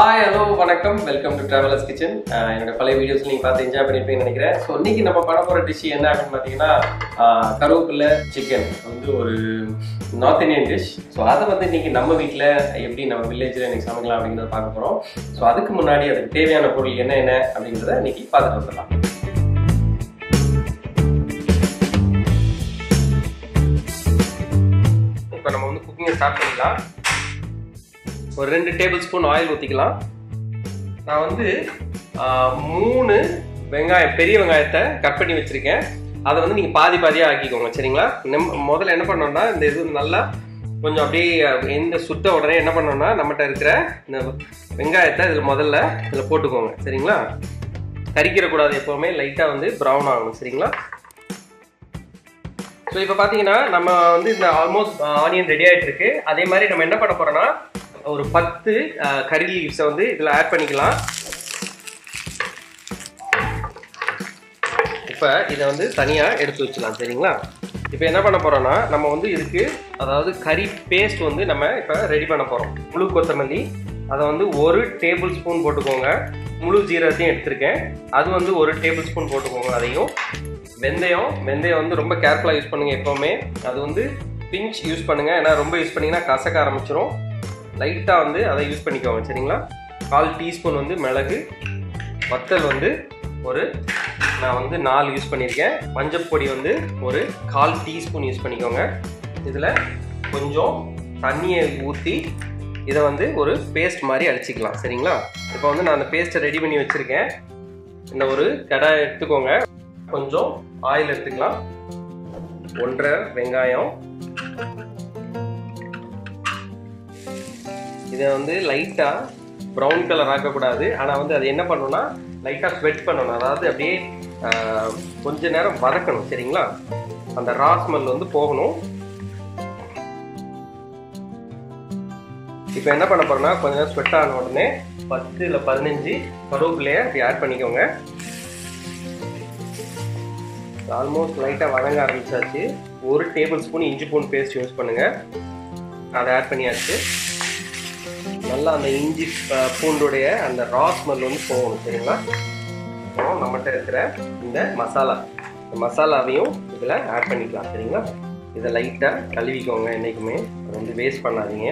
Hi, hello, வணக்கம். Welcome to Travelers Kitchen. என்னோட பழைய வீடியோஸ் நீங்க பார்த்து என்ஜாய் பண்ணிருப்பீங்கன்னு நினைக்கிறேன். ஸோ இன்னைக்கு நம்ம பண்ண போற டிஷ் என்ன அப்படின்னு பார்த்தீங்கன்னா கருவேப்பிலை சிக்கன் வந்து ஒரு நார்த் இந்தியன் டிஷ். ஸோ அதை வந்து இன்னைக்கு நம்ம வீட்டில் எப்படி நம்ம வில்லேஜில் இன்னைக்கு சமைக்கலாம் அப்படிங்கிறத பார்க்க போகிறோம். ஸோ அதுக்கு முன்னாடி அதுக்கு தேவையான பொருள் என்ன அப்படிங்கிறத இன்னைக்கு பார்த்துட்டு வந்துடலாம். இப்போ நம்ம வந்து குக்கிங்கை ஸ்டார்ட் பண்ணிக்கலாம். ஒரு 2 டேபிள் ஸ்பூன் ஆயில் ஊற்றிக்கலாம். நான் வந்து 3 வெங்காயம் பெரிய வெங்காயத்தை கட் பண்ணி வச்சுருக்கேன். அதை வந்து நீங்கள் பாதியாக ஆக்கிக்கோங்க, சரிங்களா? முதல்ல என்ன பண்ணோம்னா இந்த இது நல்லா கொஞ்சம் அப்படியே எந்த சுட்ட உடனே என்ன பண்ணோம்னா நம்மகிட்ட இருக்கிற இந்த வெங்காயத்தை இதில் போட்டுக்கோங்க, சரிங்களா? கறிக்கிறக்கூடாது, எப்போவுமே லைட்டாக வந்து ப்ரௌன் ஆகணும், சரிங்களா? ஸோ இப்போ பார்த்தீங்கன்னா நம்ம வந்து இந்த ஆல்மோஸ்ட் ஆனியன் ரெடி ஆகிட்டு இருக்கு. அதே மாதிரி நம்ம என்ன பண்ண போகிறோம்னா ஒரு 10 கறி லீவ்ஸை வந்து இதில் ஆட் பண்ணிக்கலாம். இப்போ இதை வந்து தனியாக எடுத்து வச்சுக்கலாம், சரிங்களா? இப்போ என்ன பண்ண போகிறோன்னா நம்ம வந்து இதுக்கு அதாவது கறி பேஸ்ட் வந்து நம்ம இப்போ ரெடி பண்ண போகிறோம். முழு கொத்தமல்லி அதை வந்து 1 டேபிள் ஸ்பூன் போட்டுக்கோங்க. முழு ஜீரகத்தையும் எடுத்திருக்கேன், அது வந்து 1 டேபிள் ஸ்பூன் போட்டுக்கோங்க. அதையும் வெந்தயம் வந்து ரொம்ப கேர்ஃபுல்லாக யூஸ் பண்ணுங்கள் எப்போவுமே. அது வந்து பிஞ்ச் யூஸ் பண்ணுங்கள், ஏன்னா ரொம்ப யூஸ் பண்ணிங்கன்னா கசக்க ஆரம்பிச்சிடும். லைட்டாக வந்து அதை யூஸ் பண்ணிக்கோங்க, சரிங்களா? 1/4 டீஸ்பூன் வந்து மிளகு, வத்தல் வந்து நான் வந்து 4 யூஸ் பண்ணியிருக்கேன். மஞ்சப்பொடி வந்து 1/4 டீஸ்பூன் யூஸ் பண்ணிக்கோங்க. இதில் கொஞ்சம் தண்ணியை ஊற்றி இதை வந்து ஒரு பேஸ்ட் மாதிரி அடிச்சிக்கலாம், சரிங்களா? இப்போ வந்து நான் அந்த பேஸ்ட்டை ரெடி பண்ணி வச்சுருக்கேன். இந்த ஒரு கடாய் எடுத்துக்கோங்க, கொஞ்சம் ஆயில் எடுத்துக்கலாம். 1.5 வெங்காயம், இதை வந்து லைட்டாக ப்ரௌன் கலர் ஆக்கக்கூடாது, ஆனால் வந்து அது என்ன பண்ணணும்னா லைட்டாக ஸ்வெட் பண்ணணும், அதாவது அப்படியே கொஞ்ச நேரம் வதக்கணும், சரிங்களா? அந்த ரா ஸ்மெல் வந்து போகணும். இப்போ என்ன பண்ண போகிறோன்னா கொஞ்ச நேரம் ஸ்வெட் ஆன உடனே 10 இல்லை 15 கருவேப்பிலையை அப்படி ஆட் பண்ணிக்கோங்க. ஆல்மோஸ்ட் லைட்டாக வதங்க ஆரம்பிச்சாச்சு. 1 டேபிள் ஸ்பூன் இஞ்சி பூண்டு பேஸ்ட் யூஸ் பண்ணுங்கள். அதை ஆட் பண்ணியாச்சு. நல்லா அந்த இஞ்சி பூண்டுடைய அந்த ரா ஸ்மெல் வந்து போகணும், சரிங்களா? அப்புறம் நம்மகிட்ட இருக்கிற இந்த மசாலாவையும் இதில் ஆட் பண்ணிக்கலாம், சரிங்களா? இதை லைட்டாக கழுவிக்கோங்க, என்றைக்குமே அதை வந்து வேஸ்ட் பண்ணாதீங்க.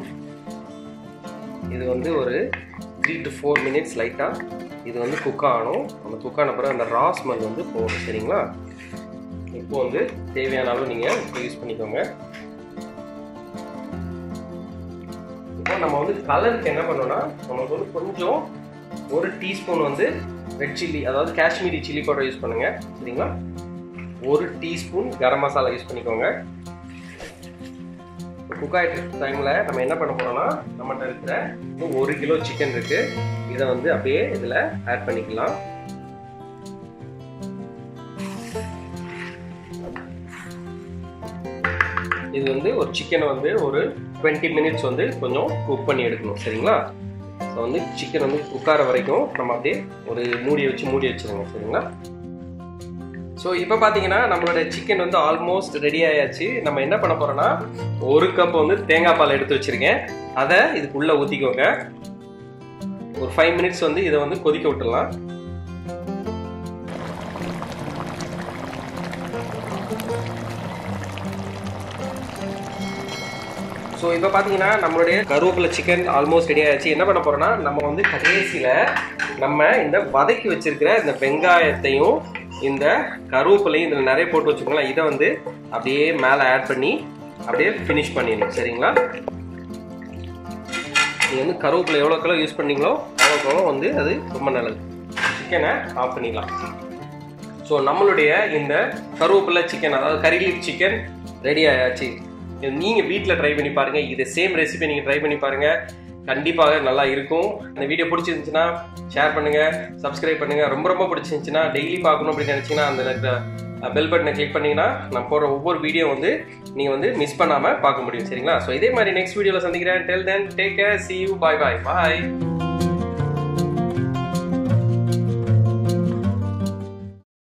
இது வந்து ஒரு 3 to 4 மினிட்ஸ் லைட்டாக இது வந்து குக் ஆகணும். அந்த குக் ஆன பிறகு அந்த ரா ஸ்மெல் வந்து போகணும், சரிங்களா? இப்போ வந்து தேவையான அளவு நீங்கள் இப்போ யூஸ் பண்ணிக்கோங்க. இப்போ நம்ம வந்து கலருக்கு என்ன பண்ணோம்னா நமக்கு வந்து கொஞ்சம் 1 டீஸ்பூன் வந்து ரெட் சில்லி, அதாவது காஷ்மீரி சில்லி பவுடர் யூஸ் பண்ணுங்கள், சரிங்களா? 1 டீஸ்பூன் கரம் மசாலா யூஸ் பண்ணிக்கோங்க. குக் ஆகிட்டு டைமில் நம்ம என்ன பண்ண போகிறோம்னா நம்மகிட்ட இருக்கிற 1 கிலோ சிக்கன் இருக்குது, இதை வந்து அப்படியே இதில் ஆட் பண்ணிக்கலாம். இது வந்து ஒரு சிக்கனை வந்து ஒரு 20 மினிட்ஸ் வந்து கொஞ்சம் குக் பண்ணி எடுக்கணும், சரிங்களா? ஸோ வந்து சிக்கன் வந்து குக்கார வரைக்கும் நம்ம அப்படியே ஒரு மூடி வச்சுருங்க, சரிங்களா? ஸோ இப்போ பார்த்தீங்கன்னா நம்மளோட சிக்கன் வந்து ஆல்மோஸ்ட் ரெடி ஆயாச்சு. நம்ம என்ன பண்ண போகிறோன்னா 1 கப் வந்து தேங்காய் பால் எடுத்து வச்சுருக்கேன், அதை இதுக்குள்ளே ஊற்றிக்கோங்க. ஒரு 5 மினிட்ஸ் வந்து இதை வந்து கொதிக்க விட்டுடலாம். ஸோ இப்போ பார்த்தீங்கன்னா நம்மளுடைய கருவேப்பிலை சிக்கன் ஆல்மோஸ்ட் ரெடி ஆகிடுச்சு. என்ன பண்ண போகிறோன்னா நம்ம வந்து கடைசியில் நம்ம இந்த வதக்கி வச்சுருக்கிற இந்த வெங்காயத்தையும் இந்த கருவேப்பிலையும் இதில் நிறைய போட்டு வச்சுக்கோங்களேன். இதை வந்து அப்படியே மேலே ஆட் பண்ணி அப்படியே ஃபினிஷ் பண்ணிடணும், சரிங்களா? நீங்கள் வந்து கருவேப்பிலை எவ்வளோக்கெல்லாம் யூஸ் பண்ணீங்களோ அவ்வளோக்கெவ்வளோ வந்து அது ரொம்ப நல்லது. சிக்கனை ஆஃப் பண்ணிடலாம். ஸோ நம்மளுடைய இந்த கருவேப்பிலை சிக்கன், அதாவது கறி லீஃப் சிக்கன் ரெடி ஆயாச்சு. நீங்கள் வீட்டில் ட்ரை பண்ணி பாருங்கள். இது சேம் ரெசிபி நீங்கள் ட்ரை பண்ணி பாருங்கள், கண்டிப்பாக நல்லா இருக்கும். இந்த வீடியோ பிடிச்சிருந்துச்சுன்னா ஷேர் பண்ணுங்கள், சப்ஸ்கிரைப் பண்ணுங்கள். ரொம்ப பிடிச்சிருந்துச்சுன்னா டெய்லி பார்க்கணும் அப்படின்னு நினச்சிங்கன்னா அந்த பெல் பட்டனை கிளிக் பண்ணிங்கன்னா நான் போடுற ஒவ்வொரு வீடியோ வந்து நீங்கள் வந்து மிஸ் பண்ணாமல் பார்க்க முடியும், சரிங்களா? ஸோ இதே மாதிரி நெக்ஸ்ட் வீடியோவில் சந்திக்கிறேன். Till then, take care, see you, bye.